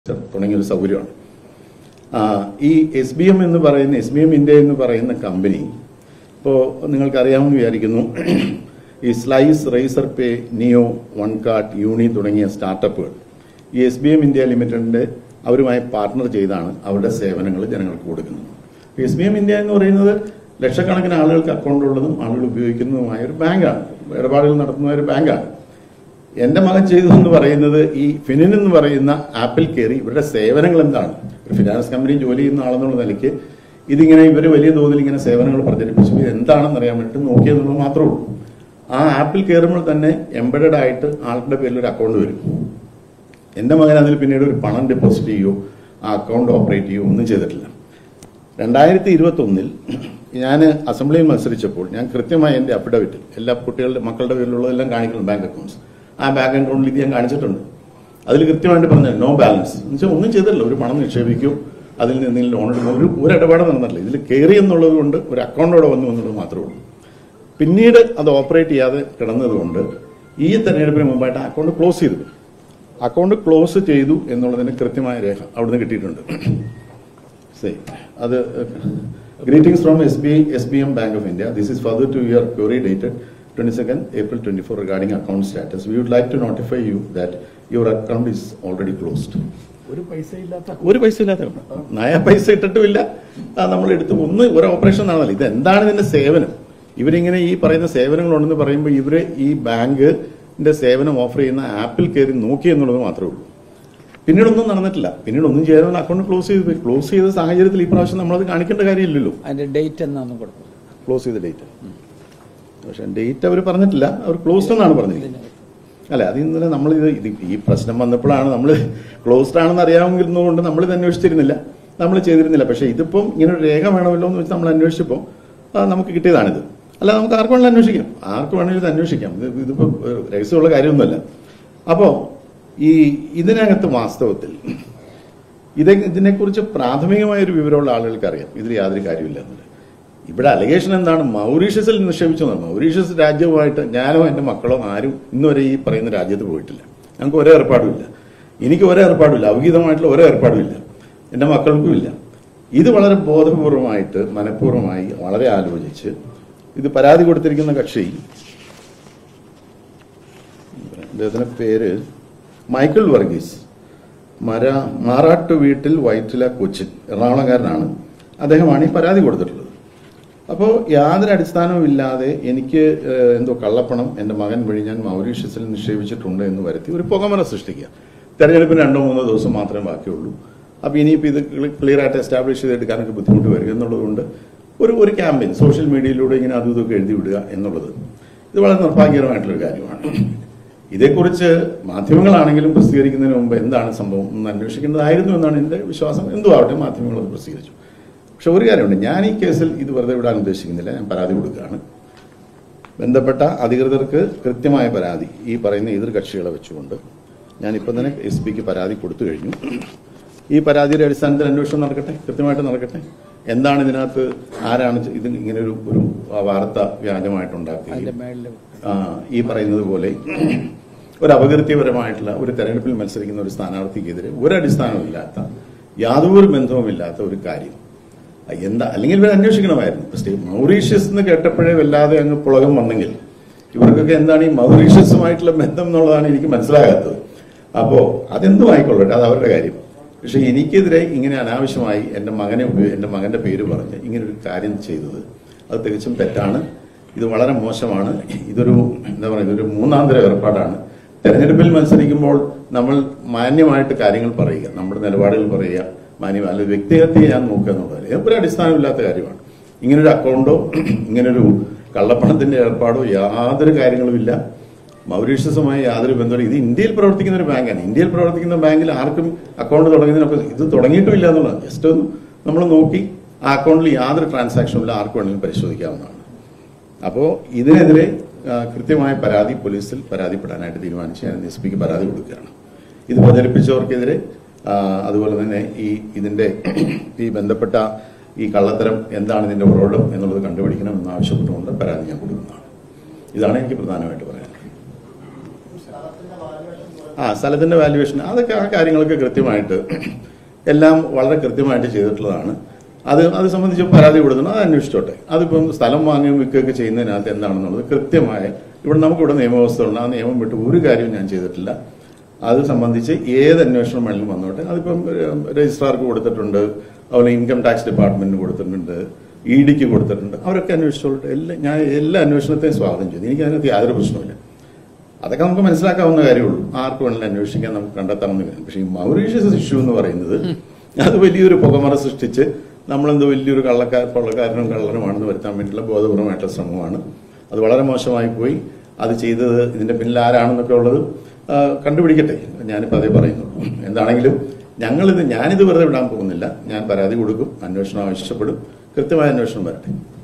തുടങ്ങിയ ഒരു സൗകര്യമാണ്. ഈ SBM എന്ന് പറയുന്ന SBM ഇന്ത്യ എന്ന് പറയുന്ന കമ്പനി ഇപ്പോൾ നിങ്ങൾക്കറിയാമെന്ന് വിചാരിക്കുന്നു. ഈ Slice, Razorpay, Niyo, OneCard, Uni തുടങ്ങിയ സ്റ്റാർട്ടപ്പുകൾ ഈ SBM ഇന്ത്യ ലിമിറ്റഡിന്റെ അവരുമായി പാർട്ട്ണർ ചെയ്താണ് അവരുടെ സേവനങ്ങൾ ജനങ്ങൾക്ക് കൊടുക്കുന്നത്. SBM ഇന്ത്യ എന്ന് പറയുന്നത് ലക്ഷക്കണക്കിന് ആളുകൾക്ക് അക്കൗണ്ട് ഉള്ളതും ആളുകൾ ഉപയോഗിക്കുന്നതുമായ ഒരു ബാങ്കാണ്, ഇടപാടുകൾ നടത്തുന്ന ഒരു ബാങ്കാണ്. എന്റെ മകൻ ചെയ്തതെന്ന് പറയുന്നത് ഈ ഫിനിൻ എന്ന് പറയുന്ന ആപ്പിൽ കയറി ഇവരുടെ സേവനങ്ങൾ എന്താണ്, ഒരു ഫിനാൻസ് കമ്പനി ജോലി ചെയ്യുന്ന ആളെന്നുള്ള നിലയ്ക്ക് ഇതിങ്ങനെ ഇവർ വലിയ തോതിൽ ഇങ്ങനെ സേവനങ്ങൾ പ്രചരിപ്പിച്ചു ഇത് എന്താണെന്ന് അറിയാൻ വേണ്ടിയിട്ട് നോക്കിയെന്നുള്ളത് മാത്രമേ ഉള്ളൂ. ആ ആപ്പിൽ കയറുമ്പോൾ തന്നെ എംബഡഡ് ആയിട്ട് ആളുടെ പേരിൽ ഒരു അക്കൗണ്ട് വരും. എന്റെ മകൻ അതിൽ പിന്നീട് ഒരു പണം ഡെപ്പോസിറ്റ് ചെയ്യുകയോ ആ അക്കൗണ്ട് ഓപ്പറേറ്റ് ചെയ്യുകയോ ഒന്നും ചെയ്തിട്ടില്ല. 2021 ഞാൻ അസംബ്ലിയിൽ മത്സരിച്ചപ്പോൾ ഞാൻ കൃത്യമായി എന്റെ അഫിഡവിറ്റിൽ എല്ലാ കുട്ടികളുടെ മക്കളുടെ പേരിലുള്ളതെല്ലാം കാണിക്കണം, ബാങ്ക് അക്കൗണ്ട്സ്. ആ ബാങ്ക് അക്കൗണ്ടിൽ ഇത് ഞാൻ കാണിച്ചിട്ടുണ്ട്. അതിൽ കൃത്യമായിട്ട് പറഞ്ഞത് നോ ബാലൻസ് എന്ന് വെച്ചാൽ ഒന്നും ചെയ്തിട്ടില്ല. ഒരു പണം നിക്ഷേപിക്കും, അതിൽ നിന്ന് ലോൺ എടുക്കും, ഒരു ഇടപാട് നടന്നിട്ടില്ല. ഇതിൽ കയറി എന്നുള്ളത് കൊണ്ട് ഒരു അക്കൗണ്ടോടെ വന്നു എന്നുള്ളത് മാത്രമേ ഉള്ളൂ. പിന്നീട് അത് ഓപ്പറേറ്റ് ചെയ്യാതെ കിടന്നതുകൊണ്ട് ഈ തെരഞ്ഞെടുപ്പിന് മുമ്പായിട്ട് അക്കൗണ്ട് ക്ലോസ് ചെയ്തു. അക്കൗണ്ട് ക്ലോസ് ചെയ്തു എന്നുള്ളതിന് കൃത്യമായ രേഖ അവിടുന്ന് കിട്ടിയിട്ടുണ്ട്. അത് greetings from SBM Bank of India. This is further to your query dated 22nd April 24 regarding account status. We would like to notify you that your account is already closed. ഒരു പൈസ ഇല്ലാത്ത നയ പൈസ ഇട്ടിട്ടുമില്ല. നമ്മൾ എടുത്ത് ഒരു ഓപ്പറേഷൻ നടന്നില്ല. ഇത് എന്താണ് ഇതിന്റെ സേവനം? ഇവരിങ്ങനെ ഈ പറയുന്ന സേവനങ്ങളുണ്ടെന്ന് പറയുമ്പോൾ ഇവര് ഈ ബാങ്കിന്റെ സേവനം ഓഫർ ചെയ്യുന്ന ആപ്പിൽ കയറി നോക്കി എന്നുള്ളത് മാത്രമേ ഉള്ളൂ. പിന്നീടൊന്നും നടന്നിട്ടില്ല. പിന്നീട് ഒന്നും ചെയ്യാതെ അക്കൗണ്ട് ക്ലോസ് ചെയ്ത സാഹചര്യത്തിൽ ഈ പ്രാവശ്യം നമ്മളത് കാണിക്കേണ്ട കാര്യമില്ലല്ലോ. അതിന്റെ ഡേറ്റ് എന്നാണ് കൊടുത്തത്, ക്ലോസ് ചെയ്ത ഡേറ്റ്. പക്ഷെ ഡേറ്റ് അവർ പറഞ്ഞിട്ടില്ല, അവർ ക്ലോസ്ഡ് എന്നാണ് പറഞ്ഞിരിക്കുന്നത്. അല്ലെ, അത് ഇന്നലെ നമ്മൾ ഈ പ്രശ്നം വന്നപ്പോഴാണ് നമ്മൾ ക്ലോസ്ഡ് ആണെന്ന് അറിയാമെങ്കിലുകൊണ്ട് നമ്മളിത് അന്വേഷിച്ചിരുന്നില്ല, നമ്മൾ ചെയ്തിരുന്നില്ല. പക്ഷെ ഇതിപ്പം ഇങ്ങനെ ഒരു രേഖ വേണമല്ലോ എന്ന് വെച്ച് നമ്മൾ അന്വേഷിച്ചപ്പോൾ നമുക്ക് കിട്ടിയതാണിത്. അല്ല, നമുക്ക് ആർക്ക് വേണമെങ്കിലും അന്വേഷിക്കാം, ആർക്ക് വേണമെങ്കിലും ഇത് അന്വേഷിക്കാം. ഇതിപ്പോ രഹസ്യമുള്ള കാര്യമൊന്നുമല്ല. അപ്പോ ഇതിനകത്ത് വാസ്തവത്തിൽ ഇതിനെക്കുറിച്ച് പ്രാഥമികമായ ഒരു വിവരമുള്ള ആളുകൾക്ക് അറിയാം ഇതിൽ യാതൊരു കാര്യമില്ല എന്നുള്ളത്. ഇവിടെ അലിഗേഷൻ എന്താണ്? മൗറീഷ്യസിൽ നിക്ഷേപിച്ചു എന്നാണ്. മൗറീഷ്യസ് രാജ്യവുമായിട്ട് ഞാനോ എന്റെ മക്കളോ ആരും ഇന്നുവരെ ഈ പറയുന്ന രാജ്യത്ത് പോയിട്ടില്ല. ഞങ്ങൾക്ക് ഒരേ ഏർപ്പാടുമില്ല, എനിക്ക് ഒരേ ഏർപ്പാടുമില്ല, ഔഗീതമായിട്ടുള്ള ഒരേ ഏർപ്പാടുമില്ല, എന്റെ മക്കൾക്കും ഇല്ല. ഇത് വളരെ ബോധപൂർവമായിട്ട് മനഃപൂർവ്വമായി വളരെ ആലോചിച്ച് ഇത് പരാതി കൊടുത്തിരിക്കുന്ന കക്ഷി, അദ്ദേഹത്തിന്റെ പേര് മൈക്കിൾ വർഗീസ്, മാറാട്ട് വീട്ടിൽ വൈറ്റില, കൊച്ചിൻ, എറണാകുളംകാരനാണ്. അദ്ദേഹമാണ് ഈ പരാതി കൊടുത്തിട്ടുള്ളത്. അപ്പോൾ യാതൊരു അടിസ്ഥാനവും ഇല്ലാതെ എനിക്ക് എന്തോ കള്ളപ്പണം എന്റെ മകൻ വഴി ഞാൻ മൗറീഷ്യസിൽ നിക്ഷേപിച്ചിട്ടുണ്ട് എന്ന് വരുത്തി ഒരു പുകമറ സൃഷ്ടിക്കുക. തെരഞ്ഞെടുപ്പിന് 2-3 ദിവസം മാത്രമേ ബാക്കിയുള്ളൂ. അപ്പൊ ഇനിയിപ്പോൾ ഇത് ക്ലിയർ ആയിട്ട് എസ്റ്റാബ്ലിഷ് ചെയ്തെടുക്കാനൊക്കെ ബുദ്ധിമുട്ട് വരിക എന്നുള്ളതുകൊണ്ട് ഒരു ക്യാമ്പയിൻ സോഷ്യൽ മീഡിയയിലൂടെ ഇങ്ങനെ അതും ഇതൊക്കെ എഴുതി വിടുക എന്നുള്ളത് ഇത് വളരെ നിർഭാഗ്യകരമായിട്ടുള്ളൊരു കാര്യമാണ്. ഇതേക്കുറിച്ച് മാധ്യമങ്ങളാണെങ്കിലും പ്രസിദ്ധീകരിക്കുന്നതിന് മുമ്പ് എന്താണ് സംഭവം എന്ന് അന്വേഷിക്കേണ്ടതായിരുന്നു എന്നാണ് എന്റെ വിശ്വാസം. എന്തോ ആവട്ടെ, മാധ്യമങ്ങൾ അത് പ്രസിദ്ധീകരിച്ചു. പക്ഷെ ഒരു കാര്യമുണ്ട്, ഞാൻ ഈ കേസിൽ ഇത് വെറുതെ വിടാൻ ഉദ്ദേശിക്കുന്നില്ല. ഞാൻ പരാതി കൊടുക്കുകയാണ്. ബന്ധപ്പെട്ട അധികൃതർക്ക് കൃത്യമായ പരാതി ഈ പറയുന്ന എതിർകക്ഷികളെ വെച്ചുകൊണ്ട് ഞാനിപ്പം തന്നെ SP-ക്ക് പരാതി കൊടുത്തു കഴിഞ്ഞു. ഈ പരാതിയുടെ അടിസ്ഥാനത്തിൽ അന്വേഷണം നടക്കട്ടെ, കൃത്യമായിട്ട് നടക്കട്ടെ. എന്താണ് ഇതിനകത്ത്, ആരാണ് ഇത് ഇങ്ങനെ ഒരു വാർത്ത വ്യാജമായിട്ടുണ്ടാക്കിയത്, ഈ പറയുന്നത് പോലെ ഒരു അപകീർത്തിപരമായിട്ടുള്ള ഒരു തെരഞ്ഞെടുപ്പിൽ മത്സരിക്കുന്ന ഒരു സ്ഥാനാർത്ഥിക്കെതിരെ ഒരടിസ്ഥാനമില്ലാത്ത യാതൊരു ബന്ധവുമില്ലാത്ത ഒരു കാര്യം എന്താ, അല്ലെങ്കിൽ ഇവർ അന്വേഷിക്കണമായിരുന്നു. മൗറീഷ്യസ് എന്ന് കേട്ടപ്പോഴേ വല്ലാതെ അങ്ങ് പുളകം വന്നെങ്കിൽ ഇവർക്കൊക്കെ എന്താണ് ഈ മൗറീഷ്യസുമായിട്ടുള്ള ബന്ധം എന്നുള്ളതാണ് എനിക്ക് മനസ്സിലാകാത്തത്. അപ്പോ അതെന്തും ആയിക്കൊള്ളട്ടെ, അത് അവരുടെ കാര്യം. പക്ഷെ എനിക്കെതിരെ ഇങ്ങനെ അനാവശ്യമായി എന്റെ മകന്റെ പേര് പറഞ്ഞ് ഇങ്ങനെ ഒരു കാര്യം ചെയ്തത് അത് തികച്ചും തെറ്റാണ്. ഇത് വളരെ മോശമാണ്. ഇതൊരു ഇതൊരു മൂന്നാന്തര ഏർപ്പാടാണ്. തെരഞ്ഞെടുപ്പിൽ മത്സരിക്കുമ്പോൾ നമ്മൾ മാന്യമായിട്ട് കാര്യങ്ങൾ പറയുക, നമ്മുടെ നിലപാടുകൾ പറയുക, അല്ല വ്യക്തിഹത്യ ഞാൻ നോക്കുക എന്നുള്ളത് ഒരു അടിസ്ഥാനമില്ലാത്ത കാര്യമാണ്. ഇങ്ങനൊരു അക്കൗണ്ടോ ഇങ്ങനൊരു കള്ളപ്പണത്തിന്റെ ഏർപ്പാടോ യാതൊരു കാര്യങ്ങളും ഇല്ല. മൗറീഷ്യസുമായി യാതൊരു ബന്ധവും. ഇത് ഇന്ത്യയിൽ പ്രവർത്തിക്കുന്ന ഒരു ബാങ്കാണ്. ഇന്ത്യയിൽ പ്രവർത്തിക്കുന്ന ബാങ്കിൽ ആർക്കും അക്കൗണ്ട് തുടങ്ങുന്നതിനൊക്കെ ഇത് തുടങ്ങിയിട്ടുമില്ല എന്നുള്ളത് ജസ്റ്റ് ഒന്ന് നമ്മൾ നോക്കി ആ അക്കൗണ്ടിൽ യാതൊരു ട്രാൻസാക്ഷനും ഇല്ല, ആർക്ക് വേണമെങ്കിലും പരിശോധിക്കാവുന്നതാണ്. അപ്പോൾ ഇതിനെതിരെ കൃത്യമായ പരാതി പോലീസിൽ പരാതിപ്പെടാനായിട്ട് തീരുമാനിച്ച് ഞാൻ SP-ക്ക് പരാതി കൊടുക്കുകയാണ്. ഇത് പ്രചരിപ്പിച്ചവർക്കെതിരെ അതുപോലെ തന്നെ ഇതിന്റെ ബന്ധപ്പെട്ട ഈ കള്ളത്തരം എന്താണ് ഇതിന്റെ ഉറവിടം എന്നുള്ളത് കണ്ടുപിടിക്കണം എന്നാവശ്യപ്പെട്ടുകൊണ്ട് പരാതി ഞാൻ കൊടുക്കുന്നതാണ്. ഇതാണ് എനിക്ക് പ്രധാനമായിട്ട് പറയാനുള്ളത്. സ്ഥലത്തിന്റെ വാല്യുവേഷൻ അതൊക്കെ ആ കാര്യങ്ങളൊക്കെ കൃത്യമായിട്ട് എല്ലാം വളരെ കൃത്യമായിട്ട് ചെയ്തിട്ടുള്ളതാണ്. അത് സംബന്ധിച്ച് പരാതി കൊടുക്കണം, അത് അന്വേഷിച്ചോട്ടെ. അതിപ്പം സ്ഥലം വാങ്ങുകയും വിൽക്കുകയൊക്കെ ചെയ്യുന്നതിനകത്ത് എന്താണെന്നുള്ളത് കൃത്യമായ നമുക്കിവിടെ നിയമവ്യവസ്ഥ ഉണ്ട്. ആ നിയമം വിട്ട് ഒരു കാര്യവും ഞാൻ ചെയ്തിട്ടില്ല. അത് സംബന്ധിച്ച് ഏത് അന്വേഷണം വേണമെങ്കിലും വന്നോട്ടെ. അതിപ്പം രജിസ്ട്രാർക്ക് കൊടുത്തിട്ടുണ്ട്, അതുപോലെ ഇൻകം ടാക്സ് ഡിപ്പാർട്ട്മെന്റിന് കൊടുത്തിട്ടുണ്ട്, ED-ക്ക് കൊടുത്തിട്ടുണ്ട്. അവരൊക്കെ അന്വേഷിച്ചോട്ടെ. ഞാൻ എല്ലാ അന്വേഷണത്തെയും സ്വാഗതം ചെയ്തു. എനിക്ക് അതിനകത്ത് യാതൊരു പ്രശ്നമില്ല. അതൊക്കെ നമുക്ക് മനസ്സിലാക്കാവുന്ന കാര്യമുള്ളൂ. ആർക്ക് വേണമെങ്കിലും അന്വേഷിക്കാൻ നമുക്ക് കണ്ടെത്താവുന്ന കാര്യം. പക്ഷേ ഈ മൗറീഷ്യസ് ഇഷ്യൂ എന്ന് പറയുന്നത് അത് വലിയൊരു പുകമറ സൃഷ്ടിച്ച് നമ്മളെന്തോ വലിയൊരു കൊള്ളക്കാരനും കള്ളനുമാണെന്ന് വരുത്താൻ വേണ്ടിയുള്ള ബോധപൂർവമായിട്ടുള്ള ശ്രമമാണ്. അത് വളരെ മോശമായി പോയി. അത് ചെയ്തത് ഇതിന്റെ പിന്നിൽ ആരാണെന്നൊക്കെ ഉള്ളത് കണ്ടുപിടിക്കട്ടെ. ഞാനിപ്പോൾ അതേ പറയുന്നുള്ളൂ. എന്താണെങ്കിലും ഞാനിത് വെറുതെ വിടാൻ പോകുന്നില്ല. ഞാൻ പരാതി കൊടുക്കും, അന്വേഷണം ആവശ്യപ്പെടും, കൃത്യമായ അന്വേഷണം വരട്ടെ.